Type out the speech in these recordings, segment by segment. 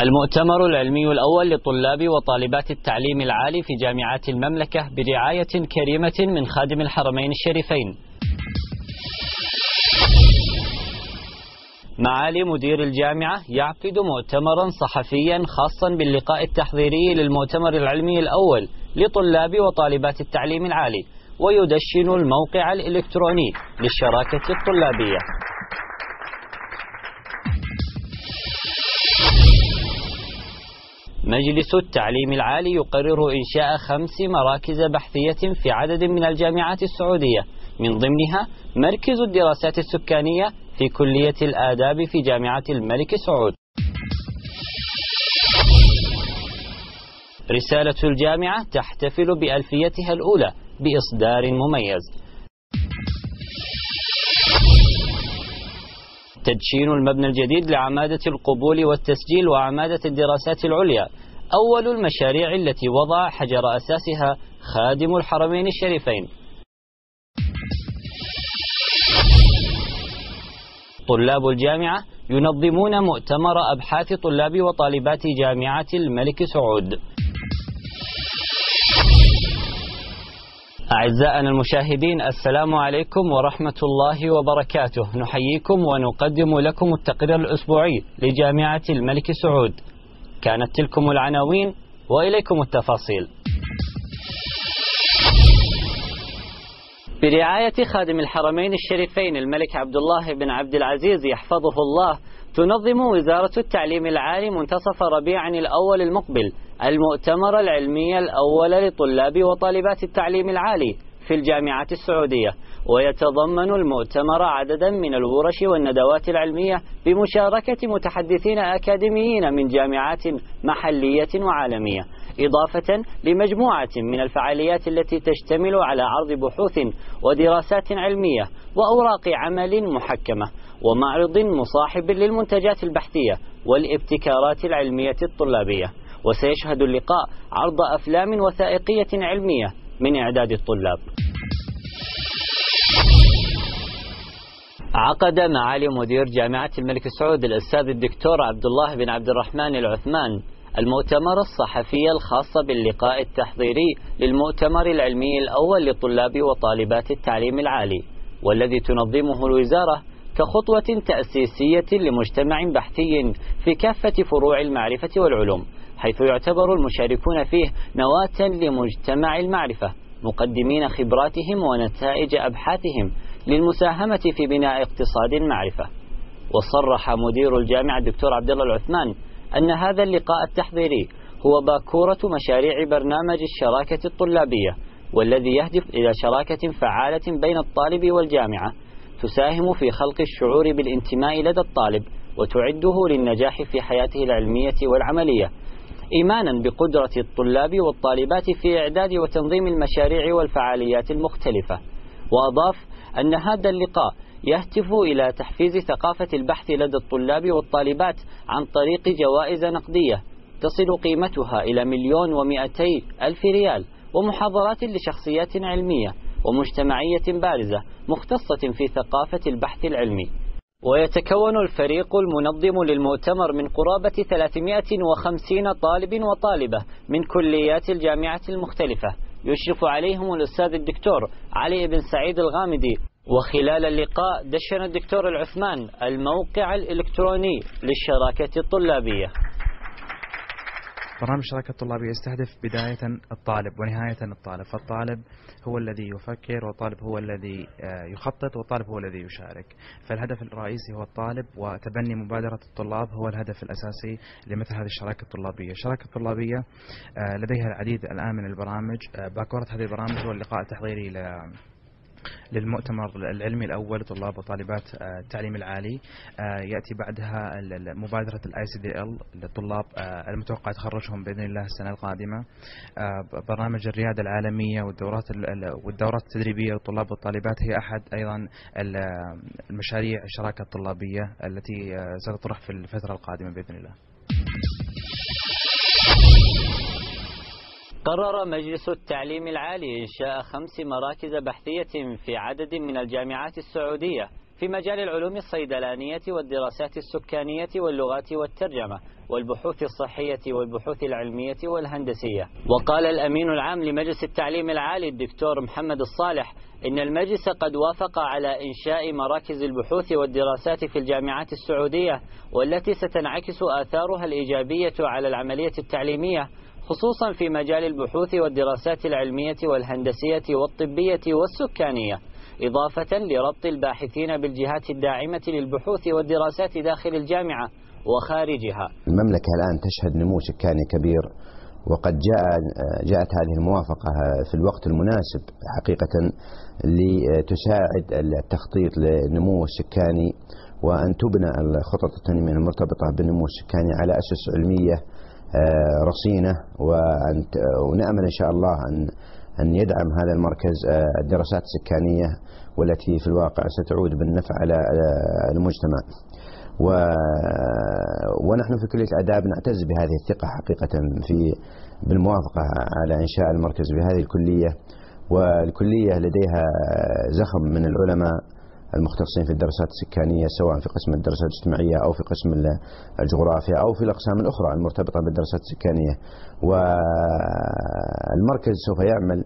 المؤتمر العلمي الأول لطلاب وطالبات التعليم العالي في جامعات المملكة برعاية كريمة من خادم الحرمين الشريفين. معالي مدير الجامعة يعقد مؤتمرا صحفيا خاصا باللقاء التحضيري للمؤتمر العلمي الأول لطلاب وطالبات التعليم العالي، ويدشن الموقع الإلكتروني للشراكة الطلابية. مجلس التعليم العالي يقرر إنشاء 5 مراكز بحثية في عدد من الجامعات السعودية، من ضمنها مركز الدراسات السكانية في كلية الآداب في جامعة الملك سعود. رسالة الجامعة تحتفل بألفيتها الأولى بإصدار مميز. تدشين المبنى الجديد لعمادة القبول والتسجيل وعمادة الدراسات العليا، أول المشاريع التي وضع حجر أساسها خادم الحرمين الشريفين. طلاب الجامعة ينظمون مؤتمر أبحاث طلاب وطالبات جامعة الملك سعود. أعزائنا المشاهدين، السلام عليكم ورحمة الله وبركاته. نحييكم ونقدم لكم التقرير الأسبوعي لجامعة الملك سعود. كانت تلكم العناوين وإليكم التفاصيل. برعاية خادم الحرمين الشريفين الملك عبد الله بن عبد العزيز يحفظه الله، تنظم وزارة التعليم العالي منتصف ربيع الأول المقبل المؤتمر العلمي الأول لطلاب وطالبات التعليم العالي في الجامعات السعودية، ويتضمن المؤتمر عددا من الورش والندوات العلمية بمشاركة متحدثين أكاديميين من جامعات محلية وعالمية، إضافة لمجموعة من الفعاليات التي تشتمل على عرض بحوث ودراسات علمية وأوراق عمل محكمة ومعرض مصاحب للمنتجات البحثية والابتكارات العلمية الطلابية. وسيشهد اللقاء عرض أفلام وثائقية علمية من إعداد الطلاب. عقد معالي مدير جامعة الملك سعود الأستاذ الدكتور عبد الله بن عبد الرحمن العثمان المؤتمر الصحفي الخاص باللقاء التحضيري للمؤتمر العلمي الأول لطلاب وطالبات التعليم العالي، والذي تنظمه الوزارة كخطوة تأسيسية لمجتمع بحثي في كافة فروع المعرفة والعلوم، حيث يعتبر المشاركون فيه نواة لمجتمع المعرفة، مقدمين خبراتهم ونتائج أبحاثهم للمساهمة في بناء اقتصاد المعرفة. وصرح مدير الجامعة الدكتور عبد الله العثمان أن هذا اللقاء التحضيري هو باكورة مشاريع برنامج الشراكة الطلابية، والذي يهدف إلى شراكة فعالة بين الطالب والجامعة تساهم في خلق الشعور بالانتماء لدى الطالب وتعده للنجاح في حياته العلمية والعملية، إيمانا بقدرة الطلاب والطالبات في إعداد وتنظيم المشاريع والفعاليات المختلفة. وأضاف أن هذا اللقاء يهدف إلى تحفيز ثقافة البحث لدى الطلاب والطالبات عن طريق جوائز نقدية تصل قيمتها إلى 1,200,000 ريال، ومحاضرات لشخصيات علمية ومجتمعية بارزة مختصة في ثقافة البحث العلمي. ويتكون الفريق المنظم للمؤتمر من قرابة 350 طالب وطالبة من كليات الجامعة المختلفة، يشرف عليهم الأستاذ الدكتور علي بن سعيد الغامدي. وخلال اللقاء دشن الدكتور العثمان الموقع الإلكتروني للشراكة الطلابية. برنامج الشراكة الطلابية يستهدف بداية الطالب ونهاية الطالب، فالطالب هو الذي يفكر، والطالب هو الذي يخطط، والطالب هو الذي يشارك. فالهدف الرئيسي هو الطالب، وتبني مبادرة الطلاب هو الهدف الأساسي لمثل هذه الشراكة الطلابية. الشراكة الطلابية لديها العديد الآن من البرامج. باكورة هذه البرامج هو اللقاء التحضيري للمؤتمر العلمي الأول لطلاب وطالبات التعليم العالي. يأتي بعدها مبادرة ICDL للطلاب المتوقع تخرجهم بإذن الله السنة القادمة. برنامج الريادة العالمية والدورات التدريبية للطلاب والطالبات هي أحد أيضا المشاريع الشراكة الطلابية التي ستطرح في الفترة القادمة بإذن الله. قرر مجلس التعليم العالي إنشاء 5 مراكز بحثية في عدد من الجامعات السعودية في مجال العلوم الصيدلانية والدراسات السكانية واللغات والترجمة والبحوث الصحية والبحوث العلمية والهندسية. وقال الأمين العام لمجلس التعليم العالي الدكتور محمد الصالح إن المجلس قد وافق على إنشاء مراكز البحوث والدراسات في الجامعات السعودية، والتي ستنعكس آثارها الإيجابية على العملية التعليمية، خصوصا في مجال البحوث والدراسات العلمية والهندسية والطبية والسكانية، إضافة لربط الباحثين بالجهات الداعمة للبحوث والدراسات داخل الجامعة وخارجها. المملكة الآن تشهد نمو سكاني كبير، وقد جاءت هذه الموافقة في الوقت المناسب حقيقة لتساعد التخطيط للنمو السكاني، وأن تبنى الخطط التنمية المرتبطة بالنمو السكاني على أسس علمية رصينة، ونأمل إن شاء الله أن يدعم هذا المركز الدراسات السكانية والتي في الواقع ستعود بالنفع على المجتمع. ونحن في كلية الآداب نعتز بهذه الثقة حقيقة بالموافقة على إنشاء المركز بهذه الكلية. والكلية لديها زخم من العلماء المختصين في الدراسات السكانية، سواء في قسم الدراسات الاجتماعية أو في قسم الجغرافيا أو في الأقسام الأخرى المرتبطة بالدراسات السكانية. والمركز سوف يعمل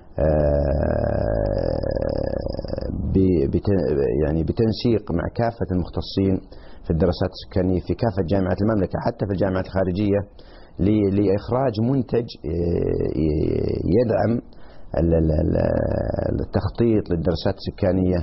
بتنسيق مع كافة المختصين في الدراسات السكانية في كافة جامعات المملكة، حتى في الجامعات الخارجية، لإخراج منتج يدعم التخطيط للدراسات السكانية.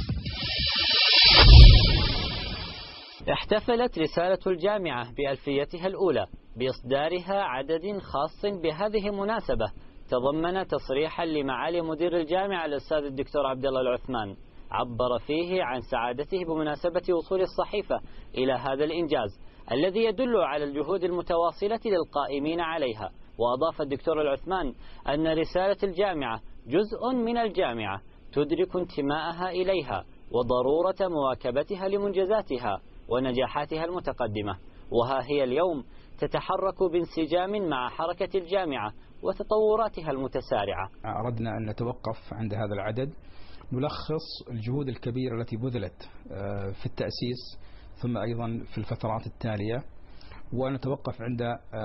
احتفلت رسالة الجامعة بألفيتها الأولى بإصدارها عدد خاص بهذه المناسبة، تضمن تصريحا لمعالي مدير الجامعة الأستاذ الدكتور عبد الله العثمان، عبر فيه عن سعادته بمناسبة وصول الصحيفة إلى هذا الإنجاز الذي يدل على الجهود المتواصلة للقائمين عليها. وأضاف الدكتور العثمان أن رسالة الجامعة جزء من الجامعة تدرك انتماءها إليها وضرورة مواكبتها لمنجزاتها ونجاحاتها المتقدمة، وها هي اليوم تتحرك بانسجام مع حركة الجامعة وتطوراتها المتسارعة. أردنا أن نتوقف عند هذا العدد، نلخص الجهود الكبيرة التي بذلت في التأسيس ثم أيضا في الفترات التالية، ونتوقف عند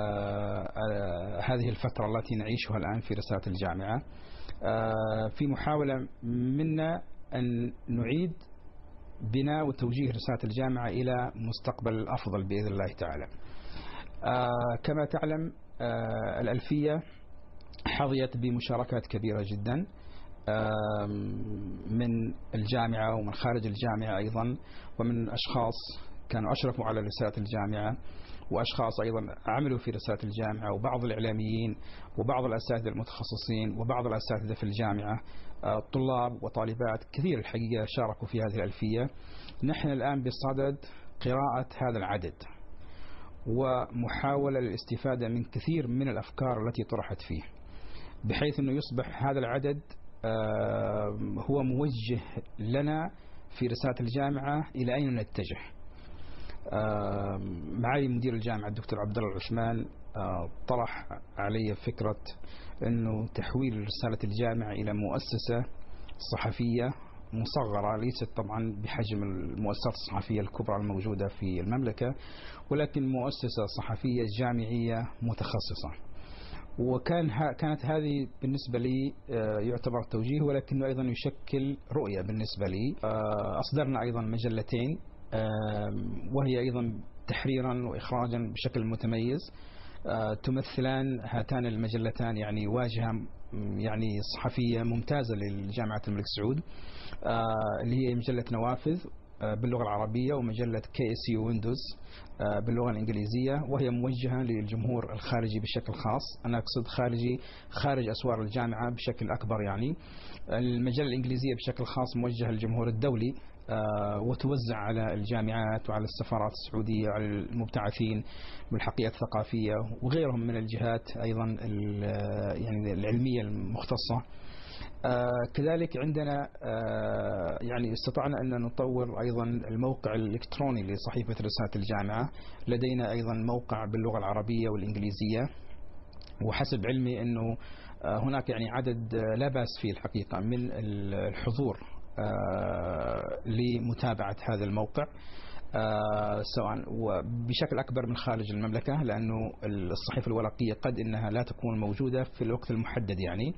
هذه الفترة التي نعيشها الآن في رسالة الجامعة، في محاولة منا أن نعيد بناء وتوجيه رسالة الجامعة إلى مستقبل أفضل بإذن الله تعالى. كما تعلم الألفية حظيت بمشاركات كبيرة جدا من الجامعة ومن خارج الجامعة أيضا، ومن أشخاص كانوا أشرفوا على رسالة الجامعة، وأشخاص أيضا عملوا في رسالة الجامعة، وبعض الإعلاميين وبعض الأساتذة المتخصصين وبعض الأساتذة في الجامعة، طلاب وطالبات كثير الحقيقة شاركوا في هذه الألفية. نحن الآن بصدد قراءة هذا العدد ومحاولة للاستفادة من كثير من الأفكار التي طرحت فيه، بحيث أنه يصبح هذا العدد هو موجه لنا في رسالة الجامعة إلى أين نتجه. معالي مدير الجامعة الدكتور عبد الله العثمان طرح علي فكرة أنه تحويل رسالة الجامعة إلى مؤسسة صحفية مصغرة، ليست طبعا بحجم المؤسسات الصحفية الكبرى الموجودة في المملكة، ولكن مؤسسة صحفية جامعية متخصصة. كانت هذه بالنسبة لي يعتبر توجيه، ولكنه أيضا يشكل رؤية بالنسبة لي. أصدرنا أيضا مجلتين، وهي أيضا تحريرا وإخراجا بشكل متميز، تمثلان هاتان المجلتان يعني واجهة يعني صحفية ممتازة للجامعة الملك سعود، اللي هي مجلة نوافذ باللغة العربية، ومجلة KSU ويندوز باللغة الإنجليزية، وهي موجهة للجمهور الخارجي بشكل خاص. أنا أقصد خارجي خارج أسوار الجامعة بشكل أكبر. يعني المجلة الإنجليزية بشكل خاص موجهة للجمهور الدولي، وتوزع على الجامعات وعلى السفارات السعودية وعلى المبتعثين بالحقيقة الثقافية وغيرهم من الجهات أيضا يعني العلمية المختصة. كذلك عندنا يعني استطعنا أن نطور أيضا الموقع الإلكتروني لصحيفة رسالة الجامعة. لدينا أيضا موقع باللغة العربية والإنجليزية، وحسب علمي أنه هناك يعني عدد لا بأس فيه الحقيقة من الحضور لمتابعة هذا الموقع سواء وبشكل أكبر من خارج المملكة، لأنه الصحيفة الورقية قد إنها لا تكون موجودة في الوقت المحدد. يعني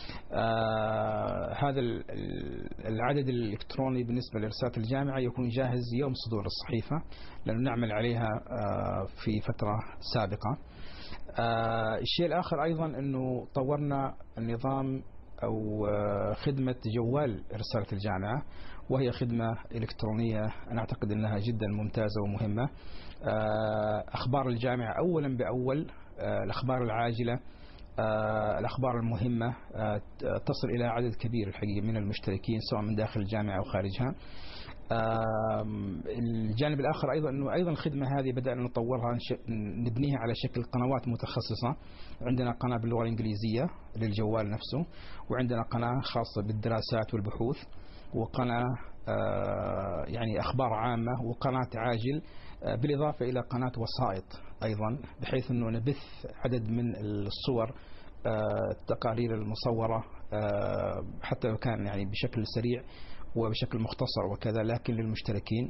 هذا العدد الإلكتروني بالنسبة لرسالة الجامعة يكون جاهز يوم صدور الصحيفة، لأنه نعمل عليها في فترة سابقة. الشيء الآخر أيضا أنه طورنا النظام أو خدمة جوال رسالة الجامعة، وهي خدمة إلكترونية أنا أعتقد أنها جدا ممتازة ومهمة. أخبار الجامعة أولا بأول، الأخبار العاجلة، الأخبار المهمة تصل إلى عدد كبير الحقيقة من المشتركين سواء من داخل الجامعة أو خارجها. الجانب الآخر أيضا أنه أيضا الخدمة هذه بدأنا نطورها نبنيها على شكل قنوات متخصصة. عندنا قناة باللغة الإنجليزية للجوال نفسه، وعندنا قناة خاصة بالدراسات والبحوث، وقناة يعني أخبار عامة، وقناة عاجل، بالإضافة إلى قناة وسائط أيضا، بحيث أنه نبث عدد من الصور التقارير المصورة حتى لو كان يعني بشكل سريع وبشكل مختصر وكذا، لكن للمشتركين.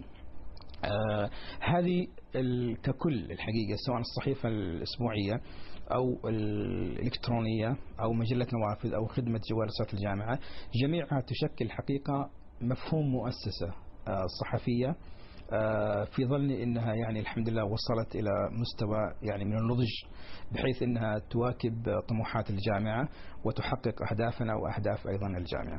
هذه ككل الحقيقة سواء الصحيفة الأسبوعية أو الإلكترونية أو مجلة نوافذ أو خدمة جوال رسالة الجامعة، جميعها تشكل حقيقة مفهوم مؤسسة صحفية في ظني أنها يعني الحمد لله وصلت إلى مستوى يعني من النضج، بحيث أنها تواكب طموحات الجامعة وتحقق أهدافنا وأهداف أيضا الجامعة.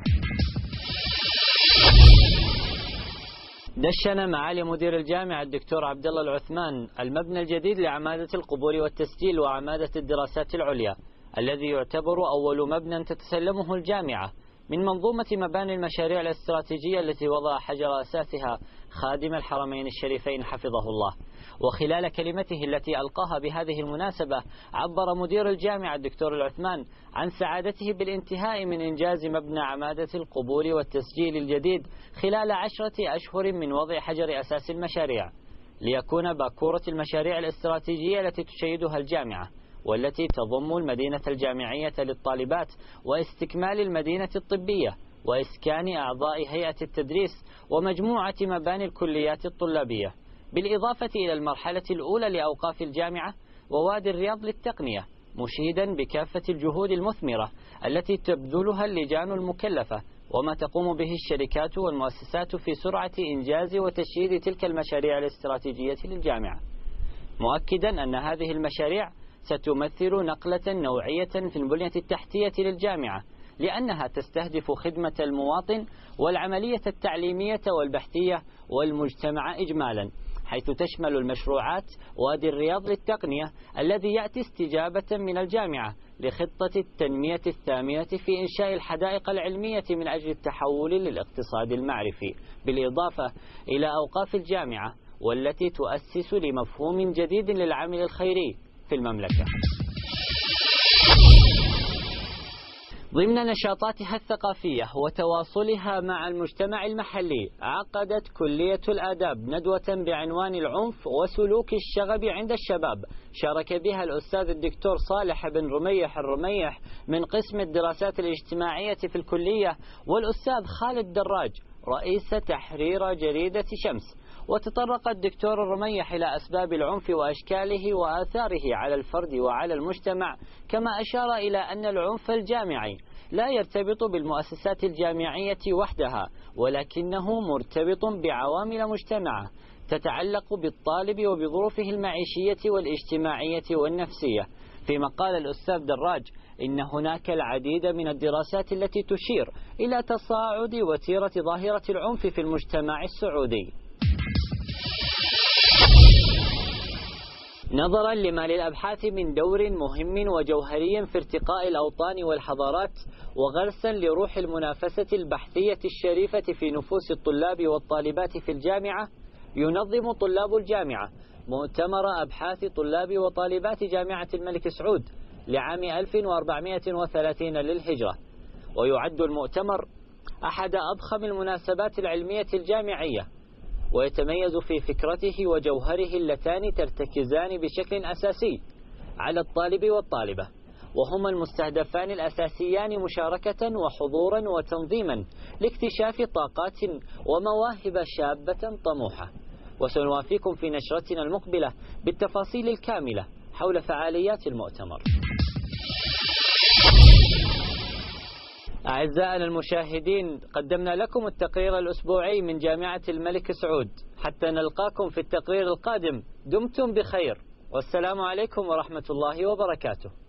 دشن معالي مدير الجامعة الدكتور عبد الله العثمان المبنى الجديد لعمادة القبول والتسجيل وعمادة الدراسات العليا، الذي يعتبر أول مبنى تتسلمه الجامعة من منظومة مباني المشاريع الاستراتيجية التي وضع حجر أساسها خادم الحرمين الشريفين حفظه الله. وخلال كلمته التي ألقاها بهذه المناسبة، عبر مدير الجامعة الدكتور العثمان عن سعادته بالانتهاء من إنجاز مبنى عمادة القبول والتسجيل الجديد خلال 10 أشهر من وضع حجر أساس المشاريع، ليكون باكورة المشاريع الاستراتيجية التي تشيدها الجامعة، والتي تضم المدينة الجامعية للطالبات واستكمال المدينة الطبية وإسكان أعضاء هيئة التدريس ومجموعة مباني الكليات الطلابية، بالإضافة إلى المرحلة الأولى لأوقاف الجامعة ووادي الرياض للتقنية، مشيدا بكافة الجهود المثمرة التي تبذلها اللجان المكلفة وما تقوم به الشركات والمؤسسات في سرعة إنجاز وتشييد تلك المشاريع الاستراتيجية للجامعة، مؤكدا أن هذه المشاريع ستمثل نقلة نوعية في البنية التحتية للجامعة، لأنها تستهدف خدمة المواطن والعملية التعليمية والبحثية والمجتمع إجمالا، حيث تشمل المشروعات وادي الرياض للتقنية الذي يأتي استجابة من الجامعة لخطة التنمية الثامنة في إنشاء الحدائق العلمية من أجل التحول للاقتصاد المعرفي، بالإضافة إلى أوقاف الجامعة والتي تؤسس لمفهوم جديد للعمل الخيري في المملكة. ضمن نشاطاتها الثقافية وتواصلها مع المجتمع المحلي، عقدت كلية الآداب ندوة بعنوان العنف وسلوك الشغب عند الشباب، شارك بها الأستاذ الدكتور صالح بن رميح الرميح من قسم الدراسات الاجتماعية في الكلية، والأستاذ خالد دراج رئيس تحرير جريدة شمس. وتطرق الدكتور الرميح إلى أسباب العنف وأشكاله وآثاره على الفرد وعلى المجتمع، كما أشار إلى أن العنف الجامعي لا يرتبط بالمؤسسات الجامعية وحدها، ولكنه مرتبط بعوامل مجتمعة تتعلق بالطالب وبظروفه المعيشية والاجتماعية والنفسية. فيما قال الأستاذ دراج إن هناك العديد من الدراسات التي تشير إلى تصاعد وتيرة ظاهرة العنف في المجتمع السعودي. نظرا لما للأبحاث من دور مهم وجوهري في ارتقاء الأوطان والحضارات وغرسا لروح المنافسة البحثية الشريفة في نفوس الطلاب والطالبات في الجامعة، ينظم طلاب الجامعة مؤتمر أبحاث طلاب وطالبات جامعة الملك سعود لعام 1430 للهجرة، ويعد المؤتمر أحد أضخم المناسبات العلمية الجامعية، ويتميز في فكرته وجوهره اللتان ترتكزان بشكل أساسي على الطالب والطالبة، وهما المستهدفان الأساسيان مشاركة وحضورا وتنظيما لاكتشاف طاقات ومواهب شابة طموحة. وسنوافيكم في نشرتنا المقبلة بالتفاصيل الكاملة حول فعاليات المؤتمر. أعزائنا المشاهدين، قدمنا لكم التقرير الأسبوعي من جامعة الملك سعود. حتى نلقاكم في التقرير القادم، دمتم بخير، والسلام عليكم ورحمة الله وبركاته.